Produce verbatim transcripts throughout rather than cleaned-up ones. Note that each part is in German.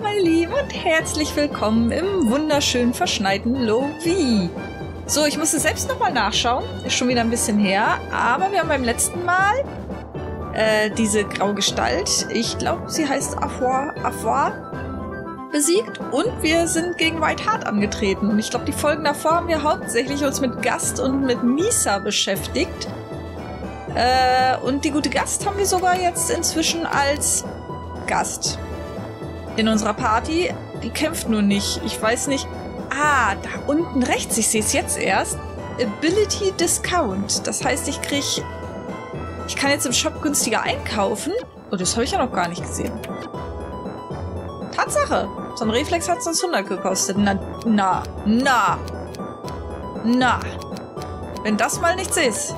meine Lieben und herzlich willkommen im wunderschön verschneiten Lo-Vi. So, ich musste selbst nochmal nachschauen, ist schon wieder ein bisschen her, aber wir haben beim letzten Mal äh, diese graue Gestalt, ich glaube sie heißt Afwa, Afwa, besiegt und wir sind gegen Whiteheart angetreten. Und ich glaube, die Folgen davor haben wir hauptsächlich uns mit Gast und mit Misa beschäftigt. Äh, und die gute Gast haben wir sogar jetzt inzwischen als Gast in unserer Party. Die kämpft nur nicht. Ich weiß nicht. Ah, da unten rechts, ich sehe es jetzt erst. Ability Discount. Das heißt, ich kriege... Ich kann jetzt im Shop günstiger einkaufen. Oh, das habe ich ja noch gar nicht gesehen. Tatsache. So ein Reflex hat sonst hundert gekostet. Na, na, na. Na. Wenn das mal nichts ist.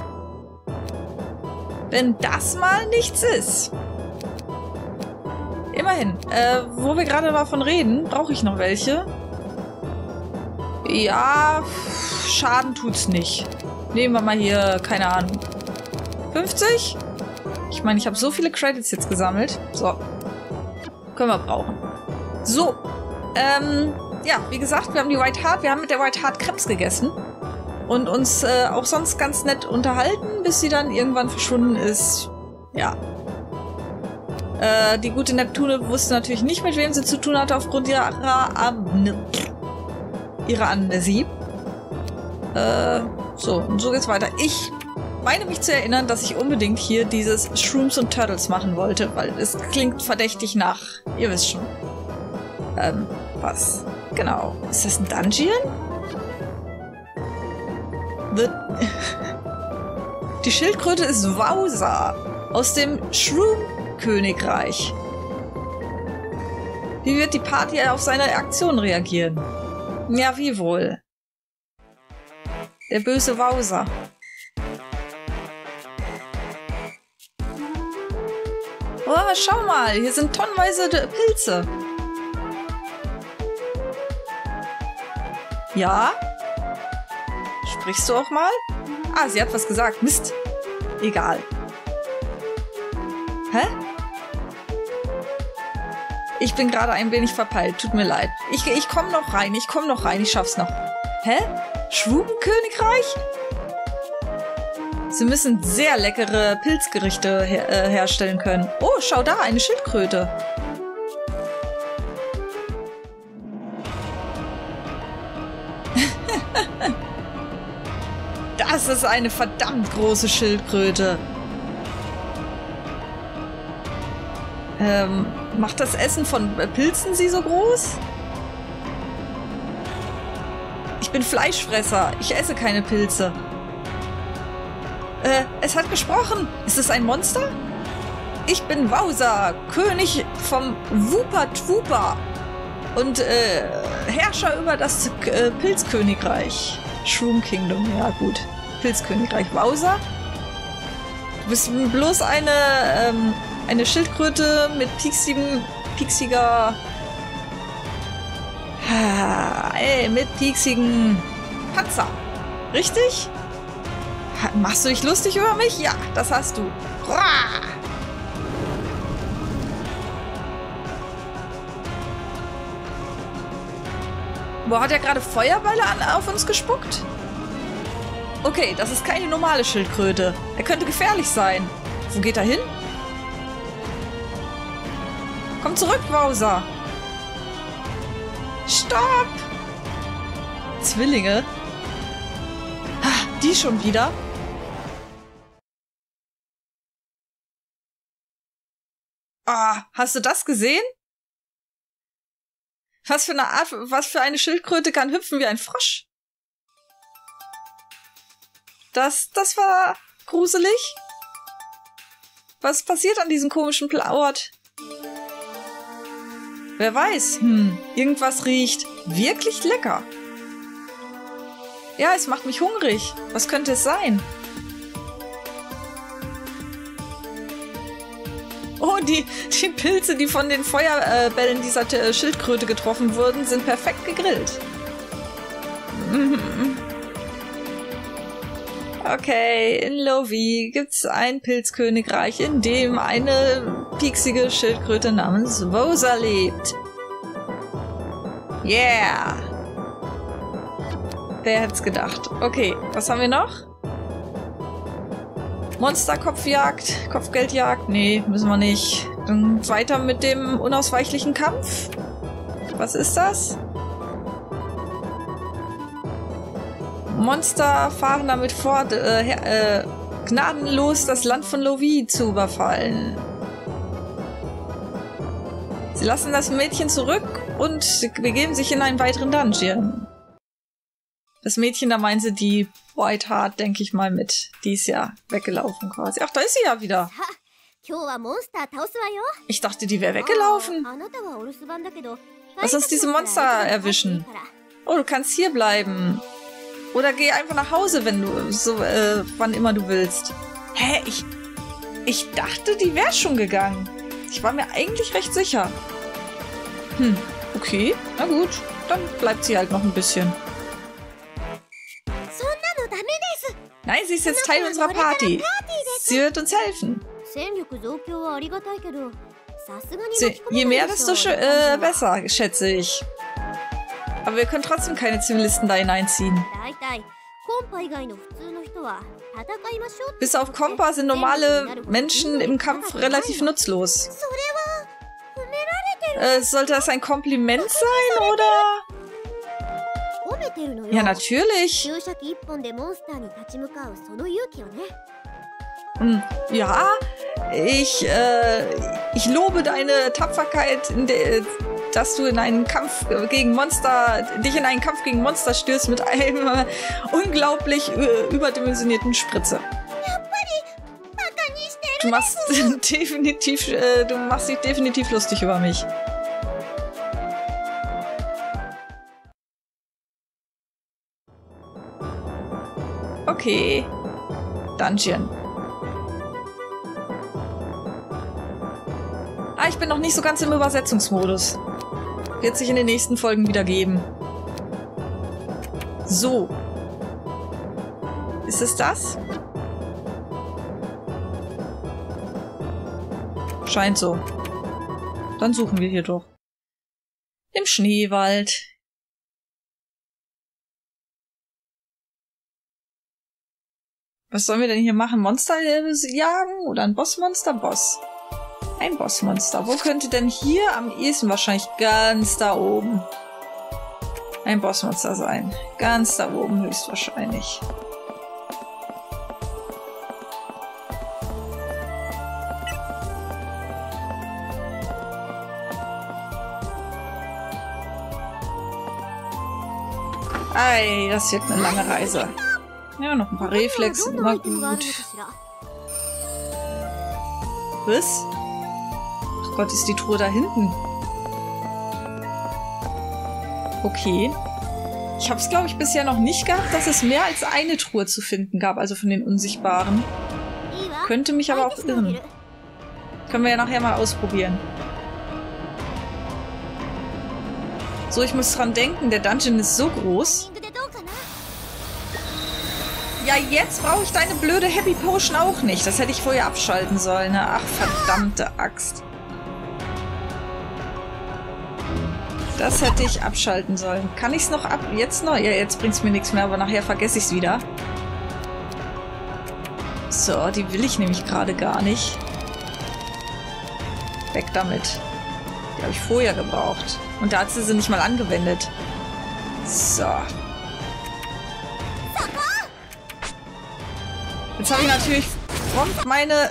Wenn das mal nichts ist. Immerhin. Äh, wo wir gerade davon reden, brauche ich noch welche. Ja, Schaden tut's nicht. Nehmen wir mal hier, keine Ahnung, fünfzig? Ich meine, ich habe so viele Credits jetzt gesammelt. So. Können wir brauchen. So. Ähm, ja, wie gesagt, wir haben die Whiteheart, wir haben mit der Whiteheart Krebs gegessen. Und uns äh, auch sonst ganz nett unterhalten, bis sie dann irgendwann verschwunden ist. Ja. Äh, die gute Neptune wusste natürlich nicht, mit wem sie zu tun hatte, aufgrund ihrer, Am ihrer Amnesie. Äh, so, und so geht's weiter. Ich meine mich zu erinnern, dass ich unbedingt hier dieses Shrooms und Turtles machen wollte, weil es klingt verdächtig nach, ihr wisst schon. Ähm, was? Genau. Ist das ein Dungeon? The Die Schildkröte ist Wowser aus dem Shroom-Königreich. Wie wird die Party auf seine Aktion reagieren? Ja, wie wohl? Der böse Wowser. Oh, schau mal, hier sind tonnenweise Pilze. Ja? Sprichst du auch mal? Ah, sie hat was gesagt. Mist. Egal. Hä? Ich bin gerade ein wenig verpeilt. Tut mir leid. Ich, ich komme noch rein. Ich komme noch rein. Ich schaff's noch. Hä? Schwubenkönigreich? Sie müssen sehr leckere Pilzgerichte her äh, herstellen können. Oh, schau da, eine Schildkröte. Das ist eine verdammt große Schildkröte. Ähm, macht das Essen von Pilzen sie so groß? Ich bin Fleischfresser. Ich esse keine Pilze. Äh, es hat gesprochen. Ist es ein Monster? Ich bin Wowser, König vom Wooper-Twooper und äh, Herrscher über das äh, Pilzkönigreich. Shroom Kingdom, ja gut. Pilzkönigreich. Wowser? Du bist bloß eine, ähm, eine Schildkröte mit pieksigem, pieksiger... Ah, ey, mit pieksigem Panzer. Richtig? Ha, machst du dich lustig über mich? Ja, das hast du. Rah! Boah, hat er gerade Feuerbälle an, auf uns gespuckt? Okay, das ist keine normale Schildkröte. Er könnte gefährlich sein. Wo geht er hin? Komm zurück, Wowser. Stopp! Zwillinge? Ah, die schon wieder? Ah, hast du das gesehen? Was für eine Art, was für eine Schildkröte kann hüpfen wie ein Frosch? Das, das war gruselig. Was passiert an diesem komischen Ort? Wer weiß, hm, irgendwas riecht wirklich lecker. Ja, es macht mich hungrig. Was könnte es sein? Oh, die, die Pilze, die von den Feuerbällen dieser äh, Schildkröte getroffen wurden, sind perfekt gegrillt. Okay, in Lo-Vi gibt's ein Pilzkönigreich, in dem eine pieksige Schildkröte namens Wowser lebt. Yeah! Wer hätte es gedacht? Okay, was haben wir noch? Monsterkopfjagd, Kopfgeldjagd? Nee, müssen wir nicht. Dann weiter mit dem unausweichlichen Kampf. Was ist das? Monster fahren damit fort, äh, äh, gnadenlos das Land von Lovi zu überfallen. Sie lassen das Mädchen zurück und begeben sich in einen weiteren Dungeon. Das Mädchen, da meinen sie die Whiteheart, denke ich mal, mit. Die ist ja weggelaufen quasi. Ach, da ist sie ja wieder. Ich dachte, die wäre weggelaufen. Lass uns diese Monster erwischen. Oh, du kannst hier bleiben. Oder geh einfach nach Hause, wenn du, so, äh, wann immer du willst. Hä, ich, ich dachte, die wäre schon gegangen. Ich war mir eigentlich recht sicher. Hm, okay, na gut. Dann bleibt sie halt noch ein bisschen. Nein, sie ist jetzt Teil unserer Party. Sie wird uns helfen. Sie, je mehr, desto äh, besser, schätze ich. Aber wir können trotzdem keine Zivilisten da hineinziehen. Bis auf Kompa sind normale Menschen im Kampf relativ nutzlos. Äh, sollte das ein Kompliment sein, oder? Ja, natürlich. Hm, ja, ich, äh, ich lobe deine Tapferkeit, in der, dass du in einen Kampf gegen Monster, dich in einen Kampf gegen Monster stürzt mit einem äh, unglaublich äh, überdimensionierten Spritze. Du machst definitiv, äh, du machst dich definitiv lustig über mich. Okay. Dungeon. Ah, ich bin noch nicht so ganz im Übersetzungsmodus. Wird sich in den nächsten Folgen wieder geben. So. Ist es das? Scheint so. Dann suchen wir hier doch. Im Schneewald. Was sollen wir denn hier machen? Monster jagen? Oder ein Bossmonster? Boss. Ein Bossmonster. Wo könnte denn hier am ehesten wahrscheinlich ganz da oben ein Bossmonster sein? Ganz da oben höchstwahrscheinlich. Ei, das wird eine lange Reise. Ja, noch ein paar Reflexe, immer gut. Was? Ach Gott, ist die Truhe da hinten? Okay. Ich habe es, glaube ich, bisher noch nicht gehabt, dass es mehr als eine Truhe zu finden gab, also von den Unsichtbaren. Könnte mich aber auch irren. Können wir ja nachher mal ausprobieren. So, ich muss dran denken, der Dungeon ist so groß. Ja, jetzt brauche ich deine blöde Happy Potion auch nicht. Das hätte ich vorher abschalten sollen. Ne? Ach, verdammte Axt. Das hätte ich abschalten sollen. Kann ich es noch ab... Jetzt noch? Ja, jetzt bringt es mir nichts mehr, aber nachher vergesse ich es wieder. So, die will ich nämlich gerade gar nicht. Weg damit. Die habe ich vorher gebraucht. Und da hat sie sie nicht mal angewendet. So. Jetzt habe ich natürlich prompt meine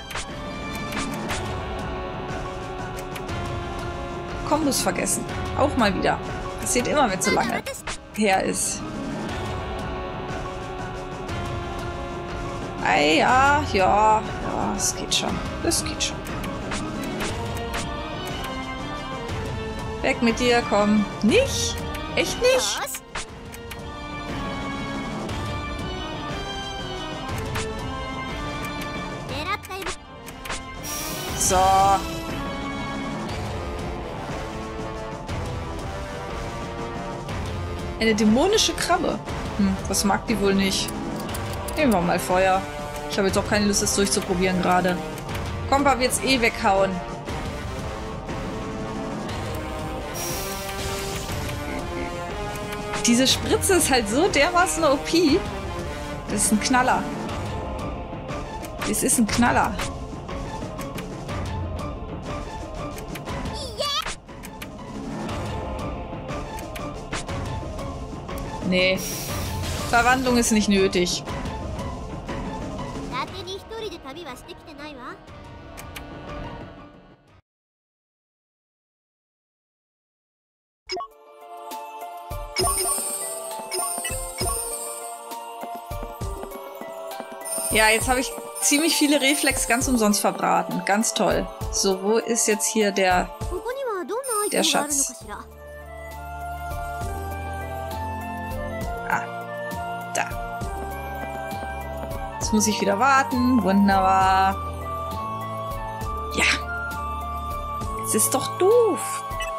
Kombos vergessen. Auch mal wieder. Passiert immer, wenn es so lange her ist. Ei, ja, ja, ja, es geht schon. Es geht schon. Weg mit dir, komm. Nicht? Echt nicht? So. Eine dämonische Krabbe. Hm, das mag die wohl nicht. Nehmen wir mal Feuer. Ich habe jetzt auch keine Lust, das durchzuprobieren gerade. Kompa wird's eh weghauen. Diese Spritze ist halt so dermaßen O P. Das ist ein Knaller. Das ist ein Knaller. Nee. Verwandlung ist nicht nötig. Ja, jetzt habe ich ziemlich viele Reflex ganz umsonst verbraten. Ganz toll. So, wo ist jetzt hier der, der Schatz? Ah, da. Jetzt muss ich wieder warten. Wunderbar. Ja. Es ist doch doof.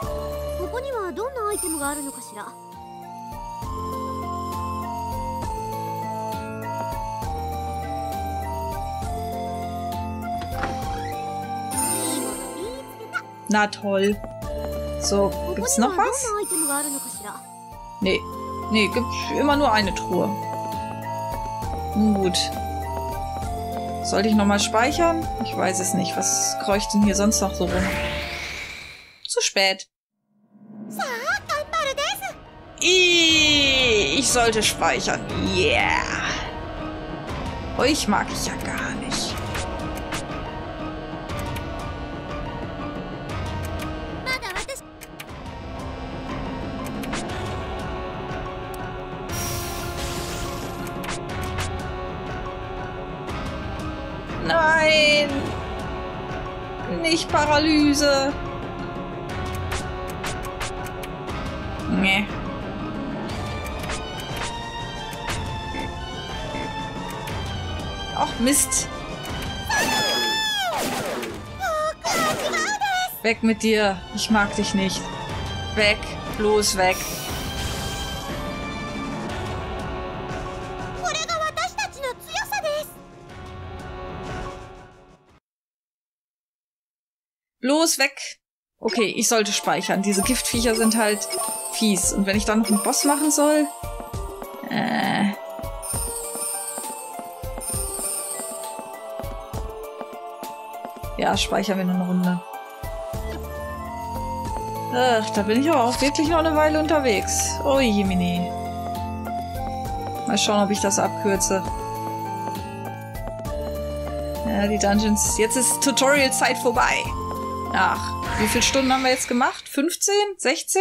Na toll. So, gibt's noch was? Nee. Nee, gibt immer nur eine Truhe. Nun gut. Sollte ich nochmal speichern? Ich weiß es nicht. Was kreucht denn hier sonst noch so rum? Zu spät. Ih, ich sollte speichern. Yeah. Euch mag ich ja gar nicht. Nein! Nicht Paralyse! Nee. Ach, Mist! Weg mit dir! Ich mag dich nicht! Weg! Bloß weg! Bloß weg! Okay, ich sollte speichern. Diese Giftviecher sind halt fies. Und wenn ich dann noch einen Boss machen soll... Äh... Ja, speichern wir nur eine Runde. Ach, da bin ich aber auch wirklich noch eine Weile unterwegs. Oh Jemini. Mal schauen, ob ich das abkürze. Ja, die Dungeons... Jetzt ist Tutorial-Zeit vorbei. Ach, wie viele Stunden haben wir jetzt gemacht? fünfzehn? sechzehn?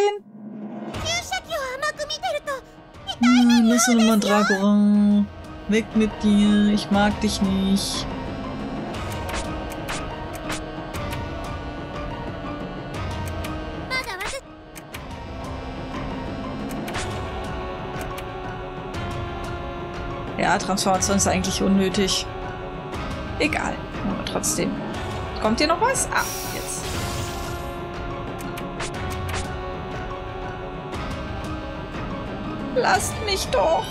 Hm, lass doch mal Dragora. Weg mit dir. Ich mag dich nicht. Ja, Transformation ist eigentlich unnötig. Egal, aber trotzdem. Kommt hier noch was? Ah, jetzt. Lasst mich doch!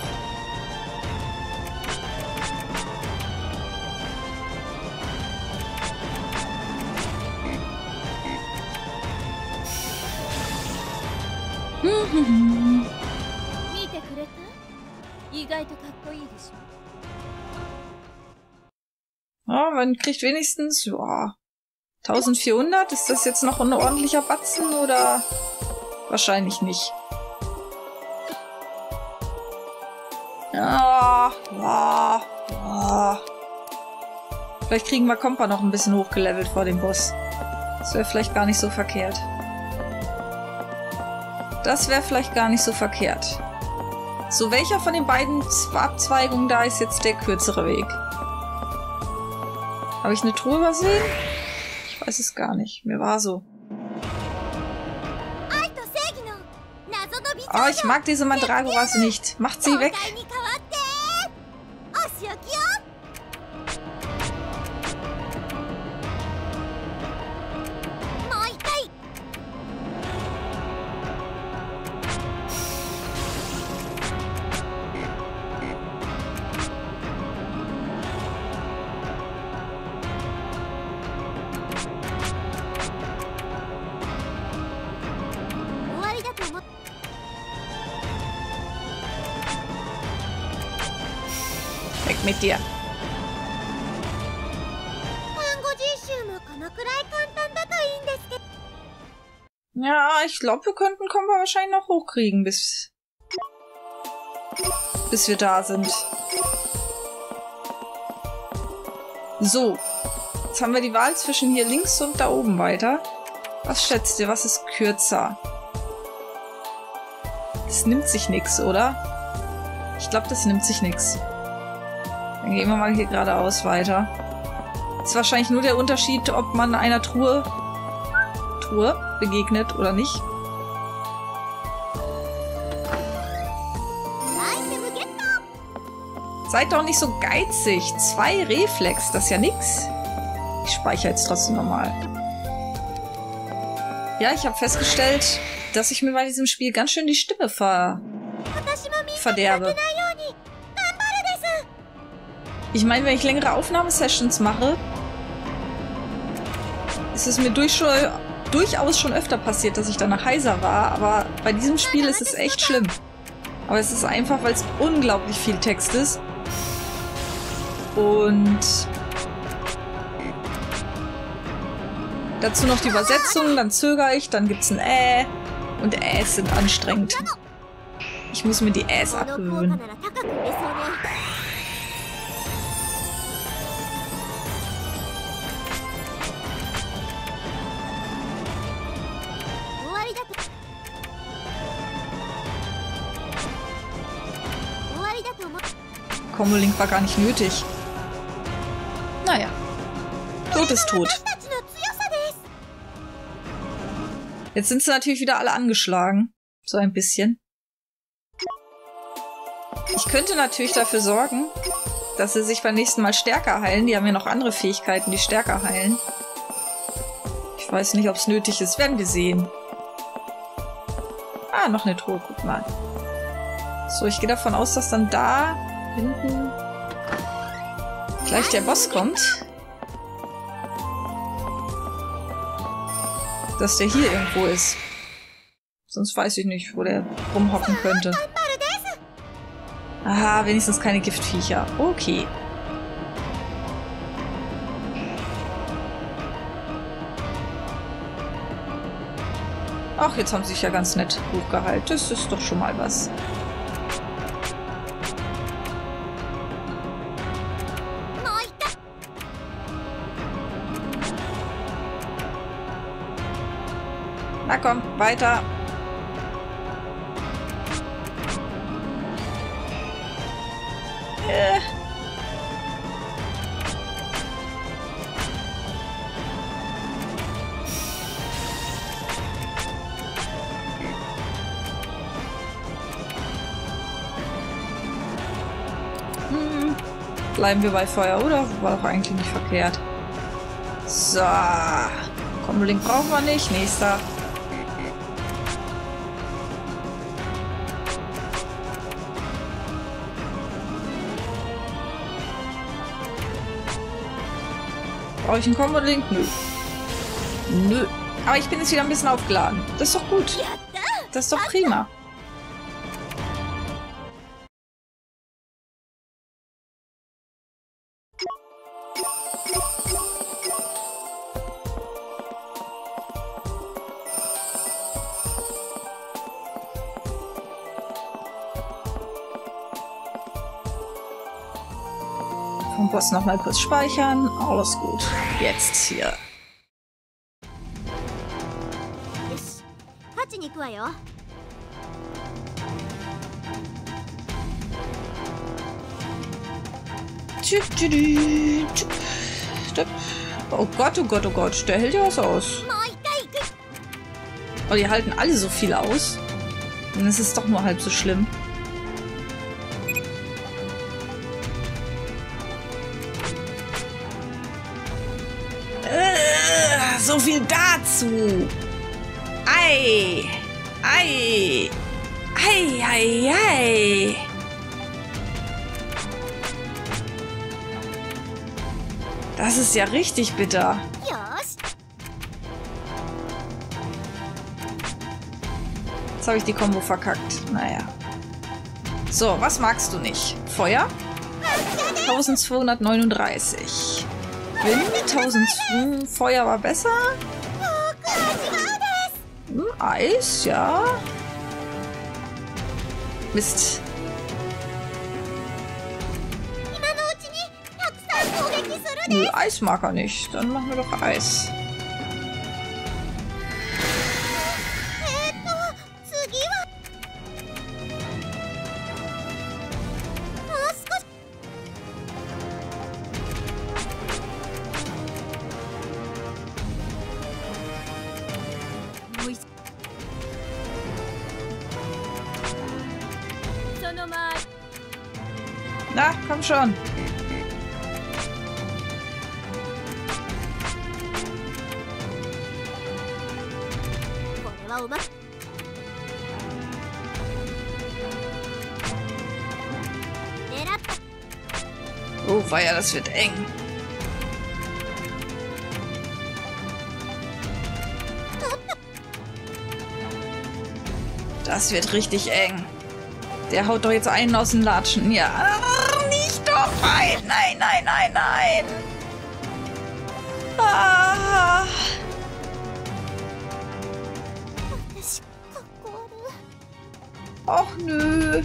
Ja, man kriegt wenigstens, ja, eintausendvierhundert. Ist das jetzt noch ein ordentlicher Batzen oder wahrscheinlich nicht? Ja, ja, ja. Vielleicht kriegen wir Kompa noch ein bisschen hochgelevelt vor dem Boss. Das wäre vielleicht gar nicht so verkehrt. Das wäre vielleicht gar nicht so verkehrt. So, welcher von den beiden Abzweigungen da ist jetzt der kürzere Weg? Habe ich eine Truhe übersehen? Ich weiß es gar nicht. Mir war so. Oh, ich mag diese Mandragoras nicht. Macht sie weg. mit dir. Ja, ich glaube, wir könnten Kompa wahrscheinlich noch hochkriegen, bis, bis wir da sind. So. Jetzt haben wir die Wahl zwischen hier links und da oben weiter. Was schätzt ihr? Was ist kürzer? Das nimmt sich nix, oder? Ich glaube, das nimmt sich nix. Dann gehen wir mal hier geradeaus weiter. Das ist wahrscheinlich nur der Unterschied, ob man einer Truhe, Truhe begegnet oder nicht. Seid doch nicht so geizig. Zwei Reflex, das ist ja nix. Ich speichere jetzt trotzdem nochmal. Ja, ich habe festgestellt, dass ich mir bei diesem Spiel ganz schön die Stimme ver verderbe. Ich meine, wenn ich längere Aufnahmesessions mache, ist es mir durch schon, durchaus schon öfter passiert, dass ich danach heiser war, aber bei diesem Spiel ist es echt schlimm. Aber es ist einfach, weil es unglaublich viel Text ist. Und dazu noch die Übersetzung, dann zögere ich, dann gibt's ein Äh. Und Äs sind anstrengend. Ich muss mir die Äs abgewöhnen. Combo-Link war gar nicht nötig. Naja. Tod ist tot. Jetzt sind sie natürlich wieder alle angeschlagen. So ein bisschen. Ich könnte natürlich dafür sorgen, dass sie sich beim nächsten Mal stärker heilen. Die haben ja noch andere Fähigkeiten, die stärker heilen. Ich weiß nicht, ob es nötig ist. Werden wir sehen. Ah, noch eine Truhe. Guck mal. So, ich gehe davon aus, dass dann da hinten gleich der Boss kommt. Dass der hier irgendwo ist. Sonst weiß ich nicht, wo der rumhocken könnte. Aha, wenigstens keine Giftviecher. Okay. Ach, jetzt haben sie sich ja ganz nett hochgeheilt. Das ist doch schon mal was. Na komm, weiter. Äh. Hm. Bleiben wir bei Feuer, oder? War doch eigentlich nicht verkehrt. So. Combo-Link brauchen wir nicht. Nächster. Brauche ich einen Combo-Link? Nö. Nö. Aber ich bin jetzt wieder ein bisschen aufgeladen. Das ist doch gut. Das ist doch prima. Vom Boss noch mal kurz speichern. Alles gut. Jetzt hier. Oh Gott, oh Gott, oh Gott. Der hält ja was aus. Oh, die halten alle so viel aus. Dann ist es doch nur halb so schlimm. So viel dazu. Ei. Ei. Ei, ei, ei. Das ist ja richtig bitter. Jetzt habe ich die Kombo verkackt. Naja. So, was magst du nicht? Feuer? eintausendzweihundertneununddreißig. Wind, tausend Feuer war besser. Hm, Eis, ja. Mist. Nö, Eis mag er nicht. Dann machen wir doch Eis. Na, komm schon. Oh, weia, das wird eng. Das wird richtig eng. Der haut doch jetzt einen aus den Latschen. Ja, ah, nicht doch. Nein, nein, nein, nein, nein. Ah. Och, nö.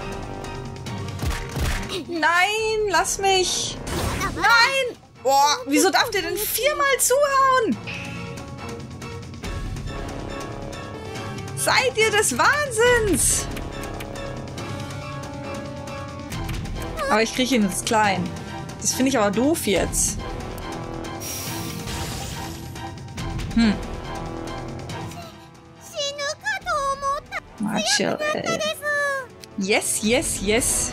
Nein, lass mich. Nein. Boah, wieso darf der denn viermal zuhauen? Seid ihr des Wahnsinns? Aber ich kriege ihn jetzt klein. Das finde ich aber doof jetzt. Hm. Macho, ey. Yes, yes, yes.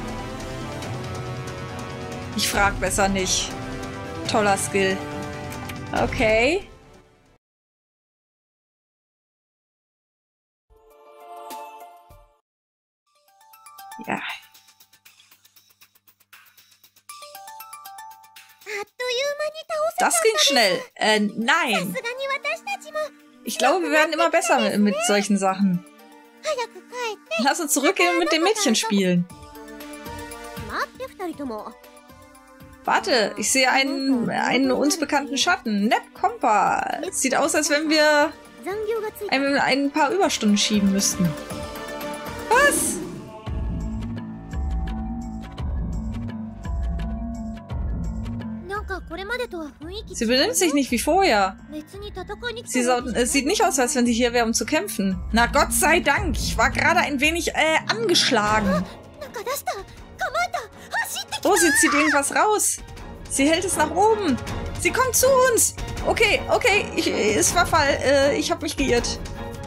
Ich frag besser nicht. Toller Skill. Okay. Ja. Das ging schnell. Äh, nein. Ich glaube, wir werden immer besser mit, mit solchen Sachen. Lass uns zurückgehen und mit dem Mädchen spielen. Warte, ich sehe einen, einen uns bekannten Schatten. Nep Kompa. Sieht aus, als wenn wir ein, ein paar Überstunden schieben müssten. Was? Sie benimmt sich nicht wie vorher. Sie so, es sieht nicht aus, als wenn sie hier wäre, um zu kämpfen. Na Gott sei Dank. Ich war gerade ein wenig äh, angeschlagen. Oh, sie zieht irgendwas raus. Sie hält es nach oben. Sie kommt zu uns. Okay, okay. Ich, es war Fall. Äh, ich habe mich geirrt.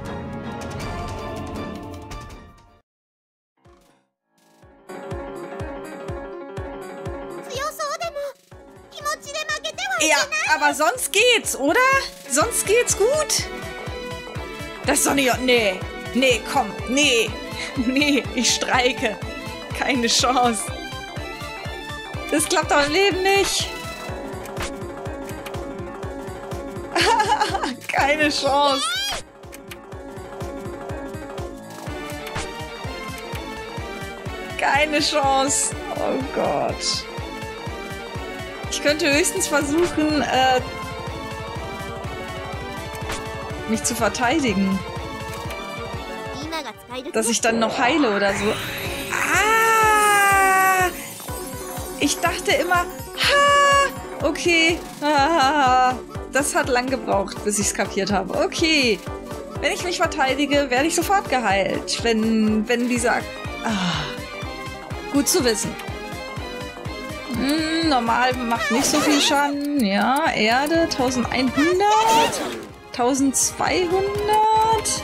Ja, aber sonst geht's, oder? Sonst geht's gut. Das ist doch nicht... Nee. Nee, komm. Nee. Nee, ich streike. Keine Chance. Das klappt doch im Leben nicht. Keine Chance. Keine Chance. Oh Gott. Ich könnte höchstens versuchen, äh, mich zu verteidigen. Dass ich dann noch heile oder so. Ah! Ich dachte immer, ha! Okay. Ah, das hat lang gebraucht, bis ich es kapiert habe. Okay. Wenn ich mich verteidige, werde ich sofort geheilt. Wenn, wenn dieser... Ah. Gut zu wissen. Hm, normal macht nicht so viel Schaden. Ja, Erde, eintausendeinhundert. eintausendzweihundert.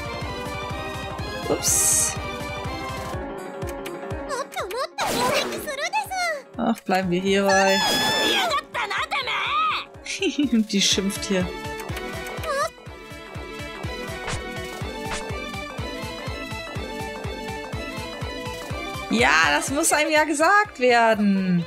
Ups. Ach, bleiben wir hierbei. Die schimpft hier. Ja, das muss einem ja gesagt werden.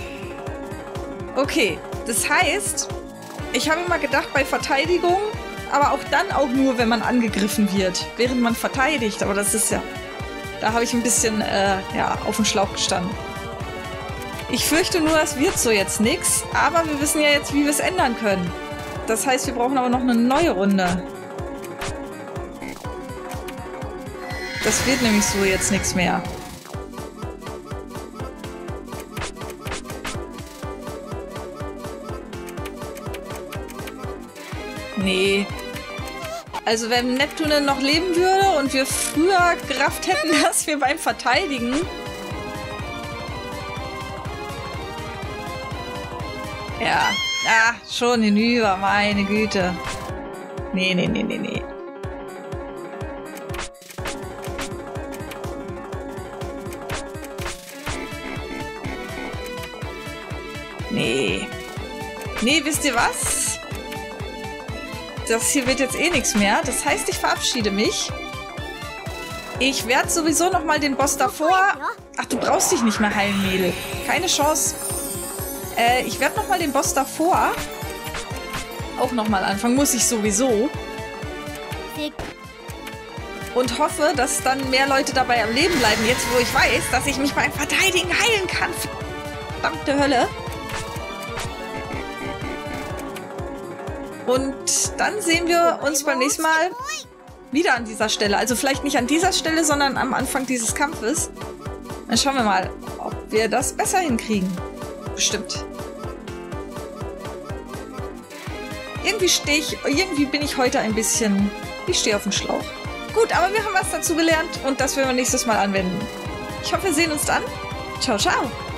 Okay, das heißt, ich habe immer gedacht, bei Verteidigung aber auch dann auch nur, wenn man angegriffen wird, während man verteidigt. Aber das ist ja... Da habe ich ein bisschen äh, ja, auf den Schlauch gestanden. Ich fürchte nur, es wird so jetzt nichts, aber wir wissen ja jetzt, wie wir es ändern können. Das heißt, wir brauchen aber noch eine neue Runde. Das wird nämlich so jetzt nichts mehr. Nee. Also wenn Neptune noch leben würde und wir früher gerafft hätten, dass wir beim Verteidigen... Ja. Ah, schon hinüber, meine Güte. Nee, nee, nee, nee, nee. Nee. Nee, wisst ihr was? Das hier wird jetzt eh nichts mehr. Das heißt, ich verabschiede mich. Ich werde sowieso noch mal den Boss davor... Ach, du brauchst dich nicht mehr heilen, Mädel. Keine Chance. Äh, ich werde noch mal den Boss davor auch noch mal anfangen. Muss ich sowieso. Und hoffe, dass dann mehr Leute dabei am Leben bleiben. Jetzt, wo ich weiß, dass ich mich beim Verteidigen heilen kann. Verdammte Hölle. Und dann sehen wir uns beim nächsten Mal wieder an dieser Stelle. Also vielleicht nicht an dieser Stelle, sondern am Anfang dieses Kampfes. Dann schauen wir mal, ob wir das besser hinkriegen. Bestimmt. Irgendwie stehe ich, irgendwie bin ich heute ein bisschen, ich stehe auf dem Schlauch. Gut, aber wir haben was dazu gelernt und das werden wir nächstes Mal anwenden. Ich hoffe, wir sehen uns dann. Ciao, ciao.